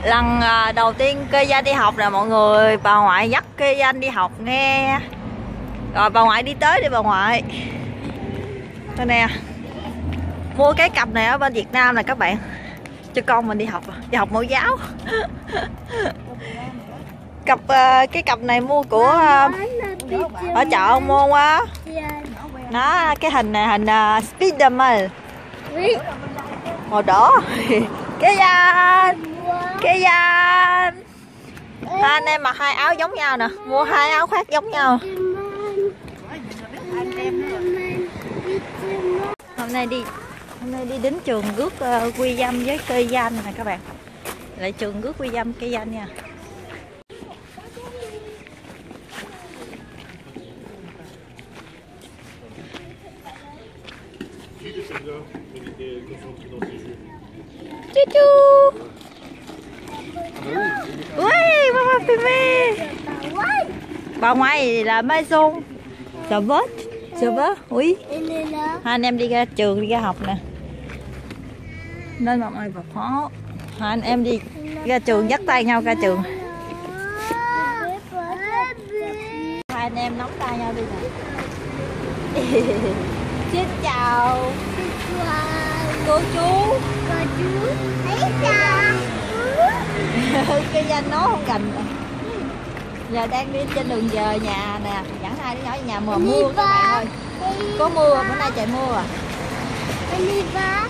Lần đầu tiên Kê Danh đi học là mọi người, bà ngoại dắt Kê Danh đi học nghe. Rồi bà ngoại đi tới đi bà ngoại. Đây nè, mua cái cặp này ở bên Việt Nam nè các bạn, cho con mình đi học mẫu giáo. Cái cặp này mua của ở chợ Ông Môn á. Nó cái hình này hình Spiderman màu đỏ. Cái Danh hai anh em mặc hai áo giống nhau nè, mua hai áo khoác giống nhau. Hôm nay đi đến trường Rước Quy Dâm với Kê Danh nè các bạn. Lại trường Rước Quy Dâm Kê Danh nha. Chú chú. Ui, mama Pime. Bà ngoại là Maison. Sợ vớt. Ui. Hai anh em đi ra trường, đi ra học nè. Nên mọi người vào khó. Hai anh em đi ra trường dắt tay nhau ra trường. Hai anh em nắm tay nhau đi nè. Xin chào cô chú. Thấy sao? Cái Danh nó không gành. Giờ đang đi trên đường về nhà nè, dẫn hai đứa nhỏ về nhà mà mưa các bạn ơi. Có mưa, bữa nay trời mưa à.